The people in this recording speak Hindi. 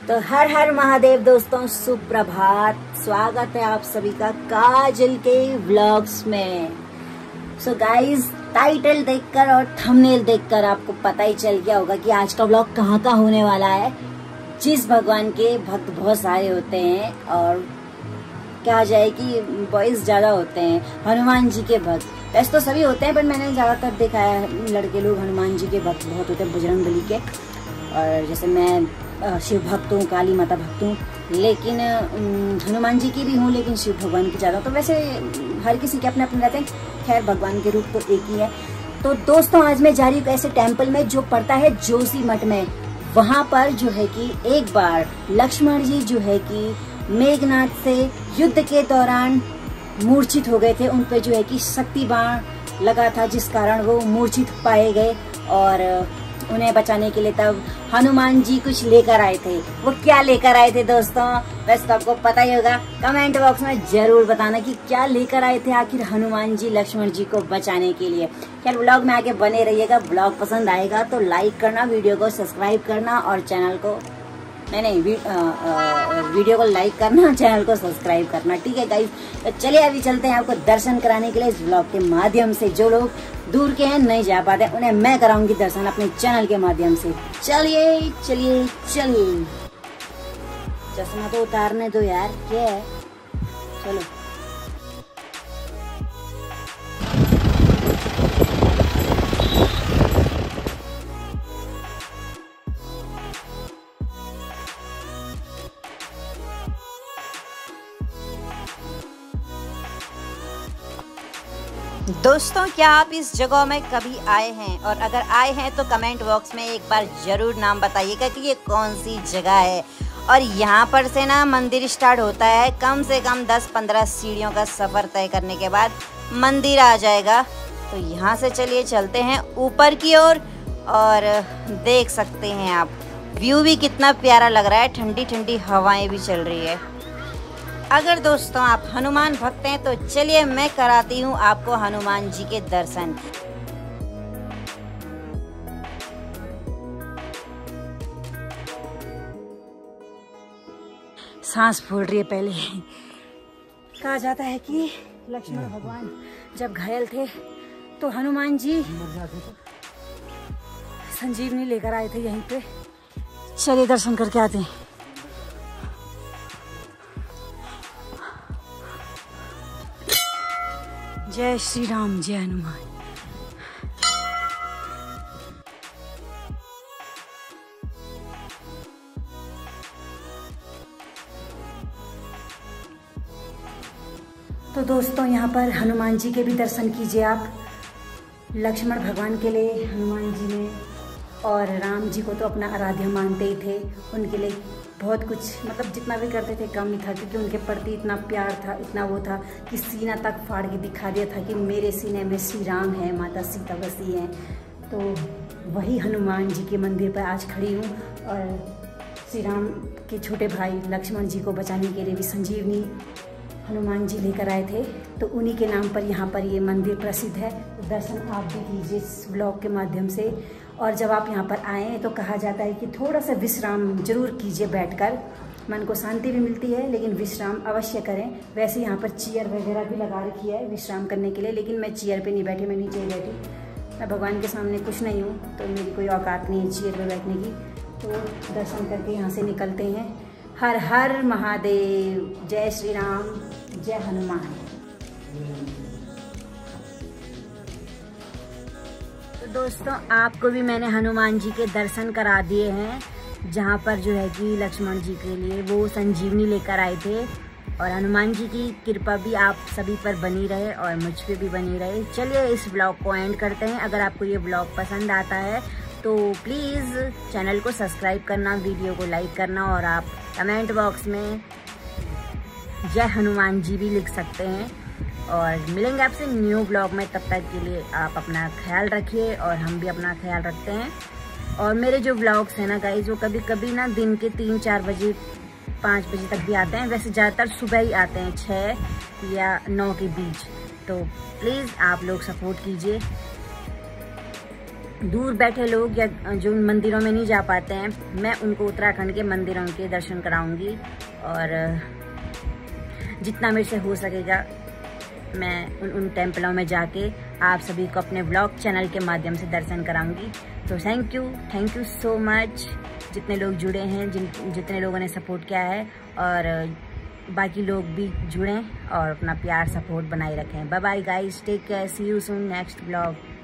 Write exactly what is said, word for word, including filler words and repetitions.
तो हर हर महादेव दोस्तों, सुप्रभात। स्वागत है आप सभी का काजल के व्लॉग्स में। सो गाइज, टाइटल देखकर और थंबनेल देखकर आपको पता ही चल गया होगा कि आज का व्लॉग कहाँ का होने वाला है। जिस भगवान के भक्त बहुत सारे होते हैं और कहा जाए कि बॉयज ज्यादा होते हैं, हनुमान जी के भक्त। वैसे तो सभी होते हैं, पर मैंने ज्यादातर देखा है लड़के लोग हनुमान जी के भक्त बहुत होते हैं, बजरंगबली के। और जैसे मैं शिव भक्त हूँ, काली माता भक्त हूँ, लेकिन हनुमान जी की भी हूँ, लेकिन शिव भगवान की ज्यादा। तो वैसे हर किसी के अपने अपने रहते हैं। खैर, भगवान के रूप तो एक ही है। तो दोस्तों, आज मैं जा रही हूँ ऐसे टेम्पल में जो पड़ता है जोशी मठ में। वहाँ पर जो है कि एक बार लक्ष्मण जी जो है कि मेघनाथ से युद्ध के दौरान मूर्छित हो गए थे। उन पे जो है कि शक्ति बाण लगा था, जिस कारण वो मूर्छित पाए गए और उन्हें बचाने के लिए तब हनुमान जी कुछ लेकर आए थे। वो क्या लेकर आए थे दोस्तों, वैसे तो आपको पता ही होगा। कमेंट बॉक्स में जरूर बताना कि क्या लेकर आए थे आखिर हनुमान जी लक्ष्मण जी को बचाने के लिए। खैर, व्लॉग में आगे बने रहिएगा। व्लॉग पसंद आएगा तो लाइक करना, वीडियो को सब्सक्राइब करना और चैनल को नहीं नहीं वी, आ, आ, वीडियो को लाइक करना, चैनल को सब्सक्राइब करना। ठीक है गाइस, तो चलिए अभी चलते हैं आपको दर्शन कराने के लिए इस व्लॉग के माध्यम से। जो लोग दूर के हैं, नहीं जा पाते, उन्हें मैं कराऊंगी दर्शन अपने चैनल के माध्यम से। चलिए चलिए चलिए, चश्मा तो उतारने दो यार, क्या है। चलो दोस्तों, क्या आप इस जगह में कभी आए हैं? और अगर आए हैं तो कमेंट बॉक्स में एक बार जरूर नाम बताइएगा कि ये कौन सी जगह है। और यहाँ पर से ना मंदिर स्टार्ट होता है। कम से कम दस पंद्रह सीढ़ियों का सफ़र तय करने के बाद मंदिर आ जाएगा। तो यहाँ से चलिए चलते हैं ऊपर की ओर। और, और देख सकते हैं आप, व्यू भी कितना प्यारा लग रहा है। ठंडी ठंडी हवाएं भी चल रही है। अगर दोस्तों आप हनुमान भक्त हैं तो चलिए मैं कराती हूँ आपको हनुमान जी के दर्शन। सांस फूल रही है। पहले कहा जाता है कि लक्ष्मण भगवान जब घायल थे तो हनुमान जी संजीवनी लेकर आए थे यहीं पे। चलिए दर्शन करके आते हैं। जय श्री राम, जय हनुमान। तो दोस्तों, यहाँ पर हनुमान जी के भी दर्शन कीजिए आप। लक्ष्मण भगवान के लिए हनुमान जी ने, और राम जी को तो अपना आराध्य मानते ही थे। उनके लिए बहुत कुछ, मतलब जितना भी करते थे कम ही था, क्योंकि उनके प्रति इतना प्यार था, इतना वो था कि सीना तक फाड़ के दिखा दिया था कि मेरे सीने में श्री राम है, माता सीता बसी हैं। तो वही हनुमान जी के मंदिर पर आज खड़ी हूँ। और श्री राम के छोटे भाई लक्ष्मण जी को बचाने के लिए भी संजीवनी हनुमान जी लेकर आए थे। तो उन्हीं के नाम पर यहाँ पर ये मंदिर प्रसिद्ध है। तो दर्शन आप भी कीजिए इस ब्लॉग के माध्यम से। और जब आप यहाँ पर आएँ तो कहा जाता है कि थोड़ा सा विश्राम जरूर कीजिए बैठकर। मन को शांति भी मिलती है, लेकिन विश्राम अवश्य करें। वैसे यहाँ पर चेयर वगैरह भी लगा रखी है विश्राम करने के लिए, लेकिन मैं चेयर पे नहीं बैठी, मैं नीचे ही बैठी। मैं भगवान के सामने कुछ नहीं हूँ, तो मेरी कोई औकात नहीं है चेयर पर बैठने की। तो दर्शन करके यहाँ से निकलते हैं। हर हर महादेव, जय श्री राम, जय हनुमान। तो दोस्तों, आपको भी मैंने हनुमान जी के दर्शन करा दिए हैं, जहाँ पर जो है कि लक्ष्मण जी के लिए वो संजीवनी लेकर आए थे। और हनुमान जी की कृपा भी आप सभी पर बनी रहे और मुझ पे भी बनी रहे। चलिए इस ब्लॉग को एंड करते हैं। अगर आपको ये ब्लॉग पसंद आता है तो प्लीज़ चैनल को सब्सक्राइब करना, वीडियो को लाइक करना, और आप कमेंट बॉक्स में जय हनुमान जी भी लिख सकते हैं। और मिलेंगे आपसे न्यू ब्लॉग में। तब तक के लिए आप अपना ख्याल रखिए और हम भी अपना ख्याल रखते हैं। और मेरे जो ब्लॉग्स हैं ना गाइज, वो कभी कभी ना दिन के तीन चार बजे पाँच बजे तक भी आते हैं। वैसे ज़्यादातर सुबह ही आते हैं, छः या नौ के बीच। तो प्लीज़ आप लोग सपोर्ट कीजिए। दूर बैठे लोग या जो मंदिरों में नहीं जा पाते हैं, मैं उनको उत्तराखंड के मंदिरों के दर्शन कराऊंगी और जितना मेरे से हो सकेगा मैं उन उन टेम्पलों में जाके आप सभी को अपने व्लॉग चैनल के माध्यम से दर्शन कराऊंगी। तो thank you thank you so much जितने लोग जुड़े हैं, जिन जितने लोगों ने सपोर्ट किया है, और बाकी लोग भी जुड़ें और अपना प्यार सपोर्ट बनाए रखें। Bye bye guys, take care, see you soon next vlog.